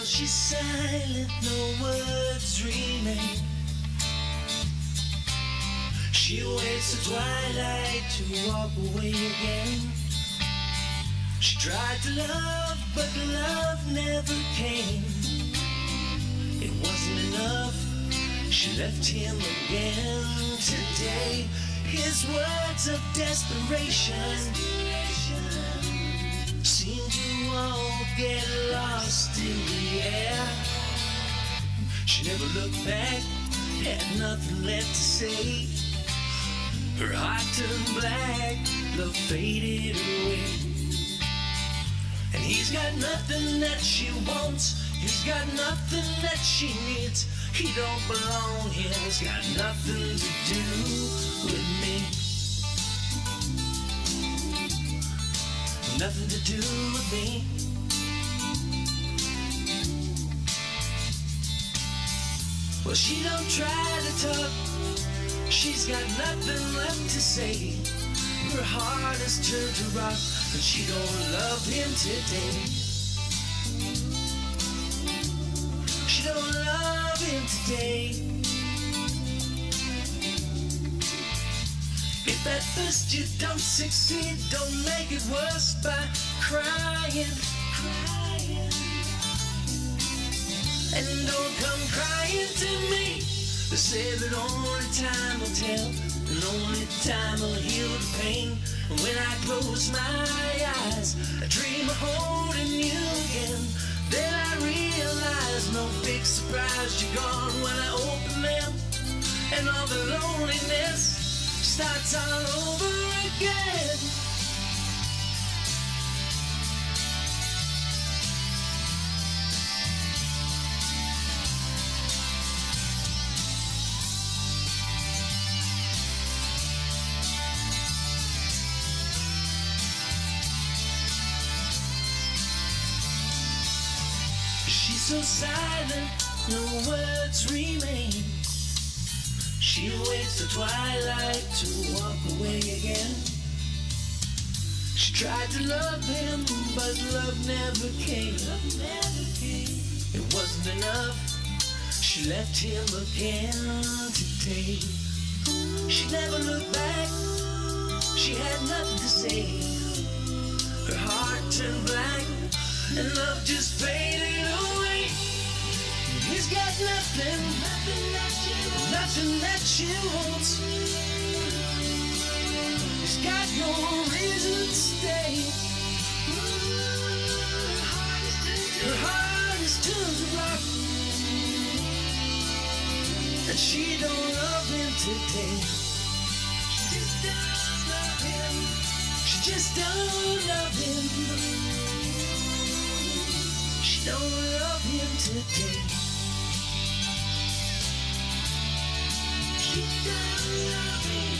she's silent, no words remain. She waits the twilight to walk away again. She tried to love, but love never came. It wasn't enough, she left him again today. His words of desperation seem to all get lost in the air. She never looked back, had nothing left to say. Her heart turned black, love faded away. And he's got nothing that she wants, he's got nothing that she needs. He don't belong here, he's got nothing to do with me. Nothing to do with me. Well, she don't try to talk, she's got nothing left to say. Her heart has turned to rock, and she don't love him today. She don't love him today. If at first you don't succeed, don't make it worse by crying. And don't come crying to me. They say that only time will tell, and only time will heal the pain. And when I close my eyes, I dream of holding you again. Then I realize, no big surprise, you're gone when I open them. And all the loneliness starts all over again. She's so silent, no words remain. She waits the twilight to walk away again. She tried to love him, but love never came. It wasn't enough, she left him again today. She never looked back, she had nothing to say. Her heart turned black, and love just faded away. He's got nothing that she wants. He's got no reason to stay. Her heart is turned to rock, and she don't love him today. She just don't love him. She just don't love him. She don't love him today. She don't love him.